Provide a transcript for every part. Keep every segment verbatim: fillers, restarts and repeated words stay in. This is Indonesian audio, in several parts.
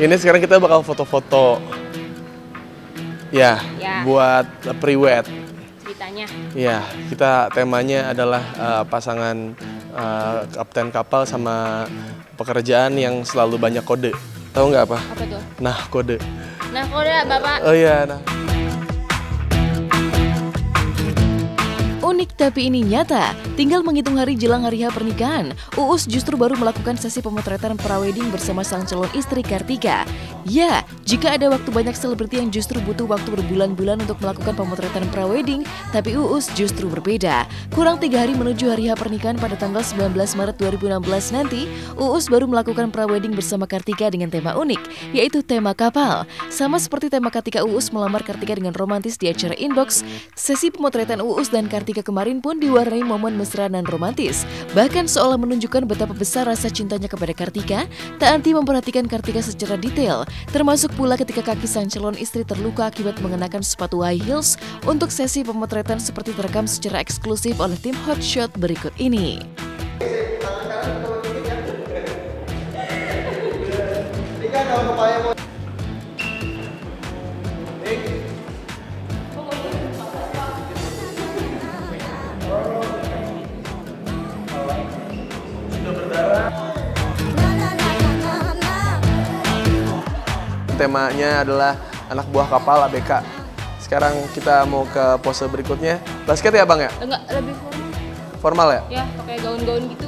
Ini sekarang kita bakal foto-foto. Ya, Ya. buat pre-wed. Ceritanya. Ya, kita temanya adalah uh, pasangan uh, kapten kapal sama pekerjaan yang selalu banyak kode. Tahu nggak apa? Apa tuh? Nah, kode. Nah, kode Bapak. Oh iya, nah. Unik tapi ini nyata, tinggal menghitung hari jelang hari H pernikahan, Uus justru baru melakukan sesi pemotretan prawedding bersama sang calon istri Kartika. Ya, jika ada waktu banyak selebriti yang justru butuh waktu berbulan-bulan untuk melakukan pemotretan prawedding, tapi Uus justru berbeda. Kurang tiga hari menuju hari H pernikahan pada tanggal sembilan belas Maret dua ribu enam belas nanti, Uus baru melakukan prawedding bersama Kartika dengan tema unik, yaitu tema kapal. Sama seperti tema ketika Uus melamar Kartika dengan romantis di acara Inbox, sesi pemotretan Uus dan Kartika kemarin pun diwarnai momen mesra dan romantis. Bahkan seolah menunjukkan betapa besar rasa cintanya kepada Kartika, tak anti memperhatikan Kartika secara detail, termasuk pula ketika kaki sang calon istri terluka akibat mengenakan sepatu high heels untuk sesi pemotretan seperti terekam secara eksklusif oleh tim Hotshot berikut ini. Temanya adalah anak buah kapal A B K. Sekarang kita mau ke pose berikutnya. Basket ya Bang ya? Enggak, lebih formal. Formal ya? Ya, pakai gaun-gaun gitu.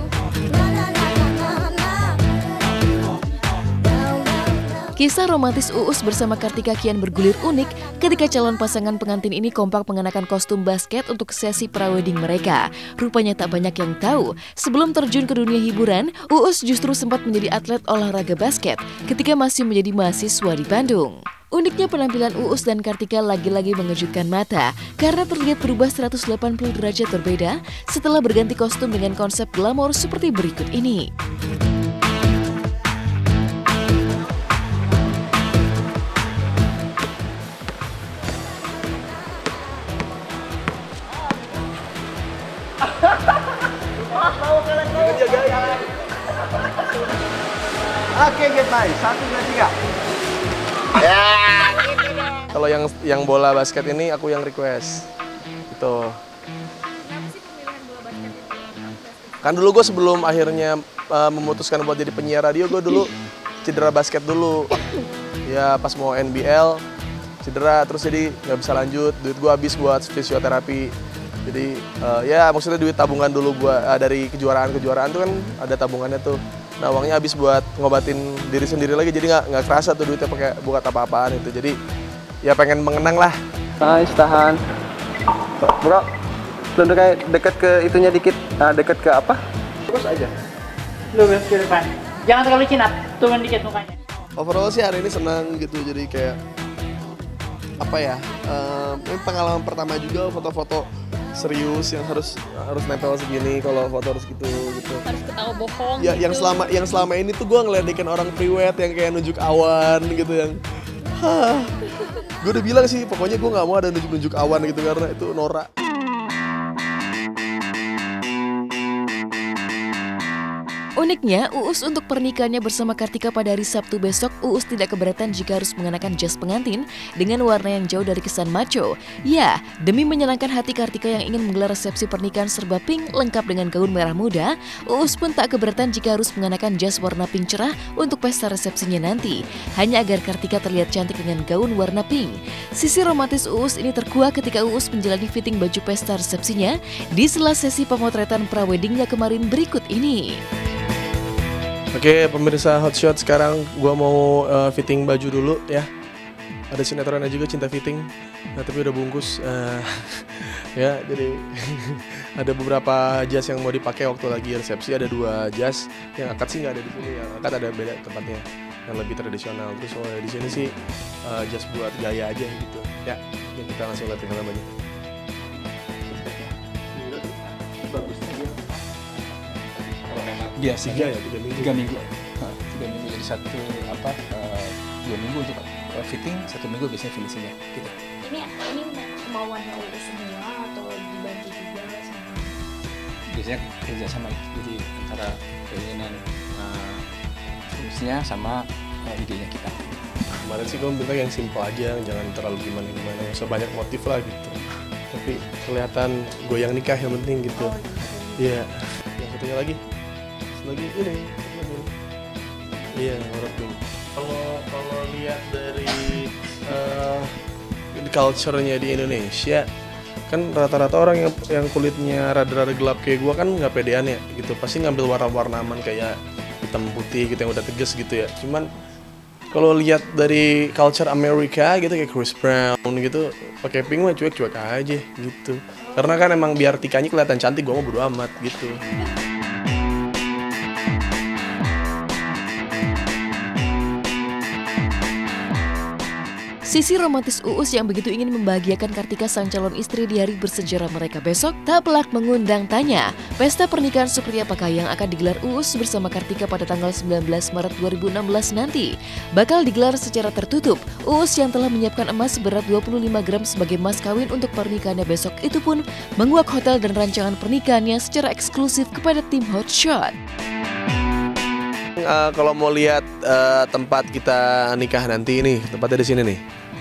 Kisah romantis Uus bersama Kartika kian bergulir unik ketika calon pasangan pengantin ini kompak mengenakan kostum basket untuk sesi prawedding mereka. Rupanya tak banyak yang tahu, sebelum terjun ke dunia hiburan, Uus justru sempat menjadi atlet olahraga basket ketika masih menjadi mahasiswa di Bandung. Uniknya penampilan Uus dan Kartika lagi-lagi mengejutkan mata karena terlihat berubah seratus delapan puluh derajat berbeda setelah berganti kostum dengan konsep glamor seperti berikut ini. Oke, get nice. Satu, dua, tiga. Kalau yang yang bola basket ini aku yang request. Itu. Kan dulu gue sebelum akhirnya uh, memutuskan buat jadi penyiar radio, gue dulu cedera basket dulu. Ya pas mau N B L cedera terus jadi nggak bisa lanjut. Duit gue habis buat fisioterapi. Jadi uh, ya maksudnya duit tabungan dulu buat uh, dari kejuaraan-kejuaraan tuh kan ada tabungannya tuh. Nah uangnya habis buat ngobatin diri sendiri lagi, jadi nggak nggak kerasa tuh duitnya pakai buat apa-apaan itu. Jadi ya pengen mengenang lah. Nice, tahan. Bro, tunduk kayak dekat ke itunya dikit. Nah, dekat ke apa? Terus aja. Lu ke depan. Jangan terlalu cinap, turun dikit mukanya. Overall sih hari ini senang gitu, jadi kayak apa ya? Um, ini pengalaman pertama juga foto-foto serius yang harus harus nempel segini, kalau foto harus gitu gitu. Harus ketawa bohong. Ya, gitu. yang selama yang selama ini tuh gue ngeledekin orang pre-wed yang kayak nunjuk awan gitu yang, hah. Gue udah bilang sih, pokoknya gue nggak mau ada nunjuk-nunjuk awan gitu karena itu norak. Uniknya, Uus untuk pernikahannya bersama Kartika pada hari Sabtu besok, Uus tidak keberatan jika harus mengenakan jas pengantin dengan warna yang jauh dari kesan macho. Ya, demi menyenangkan hati Kartika yang ingin menggelar resepsi pernikahan serba pink lengkap dengan gaun merah muda, Uus pun tak keberatan jika harus mengenakan jas warna pink cerah untuk pesta resepsinya nanti, hanya agar Kartika terlihat cantik dengan gaun warna pink. Sisi romantis Uus ini terkuak ketika Uus menjalani fitting baju pesta resepsinya di sela sesi pemotretan praweddingnya kemarin berikut ini. Oke, pemirsa Hotshot, sekarang gua mau uh, fitting baju dulu ya. Ada sinetronnya juga, Cinta Fitting. Nah, tapi udah bungkus. Uh, ya, jadi ada beberapa jas yang mau dipakai waktu lagi resepsi. Ada dua jas. Yang akad sih nggak ada di sini. Yang akad ada beda tempatnya, yang lebih tradisional. Terus oh ya di sini sih uh, jas buat gaya aja gitu. Ya, yang kita langsung lihat yang namanya. Bagus aja. Biasanya Tiga ya, tiga minggu. tiga minggu, nah, tiga minggu jadi satu apa uh, dua minggu untuk uh, fitting, satu minggu biasanya finishingnya gitu. Ini ini kemauannya Uus semua atau dibantu juga sama? Biasanya kerja sama, jadi antara keinginan uh, Uusnya sama uh, idenya kita. Kemarin sih gue bilang yang simple aja, jangan terlalu gimana-gimana, nggak usah banyak motif lah gitu. Tapi kelihatan goyang nikah yang penting gitu. Iya. Yang satunya lagi, satu lagi ini. Iya, warna pink. Kalau kalau lihat dari uh, culture-nya di Indonesia, kan rata-rata orang yang yang kulitnya rada-rada gelap kayak gue kan nggak pedean ya gitu, pasti ngambil warna-warna aman kayak hitam putih gitu yang udah tegas gitu ya. Cuman kalau lihat dari culture Amerika gitu kayak Chris Brown gitu pakai pink mah cuek-cuek aja gitu, karena kan emang biar tikanya kelihatan cantik, gue mau bodo amat gitu. Sisi romantis Uus yang begitu ingin membahagiakan Kartika sang calon istri di hari bersejarah mereka besok tak pelak mengundang tanya. Pesta pernikahan seperti apakah yang akan digelar Uus bersama Kartika pada tanggal sembilan belas Maret dua ribu enam belas nanti? Bakal digelar secara tertutup. Uus yang telah menyiapkan emas seberat dua puluh lima gram sebagai mas kawin untuk pernikahannya besok itu pun menguak hotel dan rancangan pernikahannya secara eksklusif kepada tim Hotshot. Uh, kalau mau lihat uh, tempat kita nikah nanti nih, tempatnya di sini nih.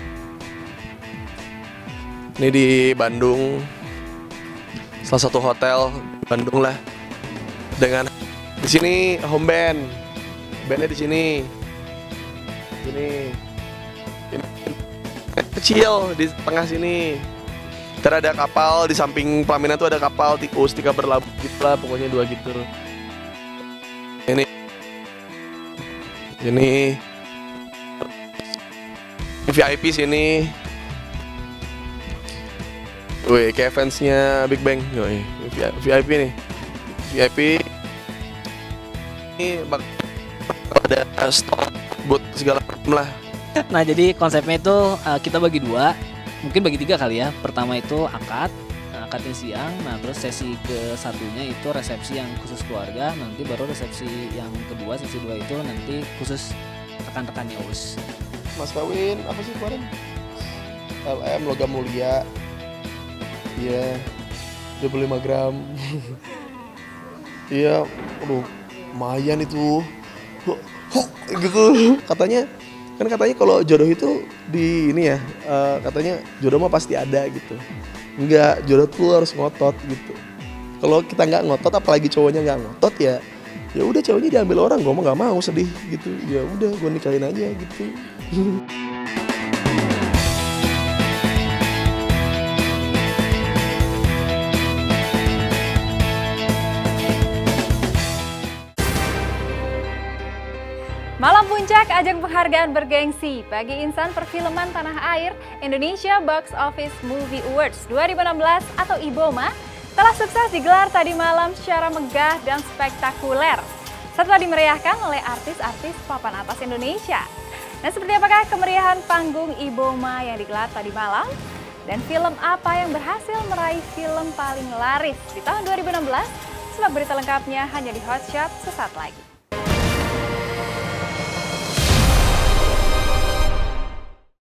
Ini di Bandung, salah satu hotel di Bandung lah. Dengan di sini home band, bandnya di sini. Ini, ini kecil di tengah sini. Ntar ada kapal di samping pelaminan tuh ada kapal tikus, tiga berlabuh gitu lah, pokoknya dua gitu. Ini, ini V I P sini. Wih, kayak fansnya Big Bang. Wih, V I P nih. V I P. Ini bak ada stok buat segala macam lah. Nah, jadi konsepnya itu uh, kita bagi dua, mungkin bagi tiga kali ya. Pertama itu akad, nah, akadnya siang. Nah, terus sesi ke satunya itu resepsi yang khusus keluarga. Nanti baru resepsi yang kedua, sesi dua itu nanti khusus rekan-rekannya Uus. Mas kawin apa sih kemarin? L M logam mulia. Iya, dua puluh lima gram. Iya, aduh, lumayan itu. Gitu. Katanya, kan katanya kalau jodoh itu di ini ya, uh, katanya jodoh mah pasti ada gitu. Enggak, jodoh tuh harus ngotot gitu. Kalau kita nggak ngotot, apalagi cowoknya nggak ngotot ya, ya udah cowoknya diambil orang, gue mah nggak mau sedih gitu. Ya udah, gue nikahin aja gitu. Malam Puncak, ajang penghargaan bergengsi bagi insan perfilman tanah air Indonesia Box Office Movie Awards dua ribu enam belas atau I B O M A telah sukses digelar tadi malam secara megah dan spektakuler setelah dimeriahkan oleh artis-artis papan atas Indonesia. Nah, seperti apakah kemeriahan panggung I B O M A yang digelar tadi malam? Dan film apa yang berhasil meraih film paling laris di tahun dua ribu enam belas? Simak berita lengkapnya hanya di Hotshot sesaat lagi.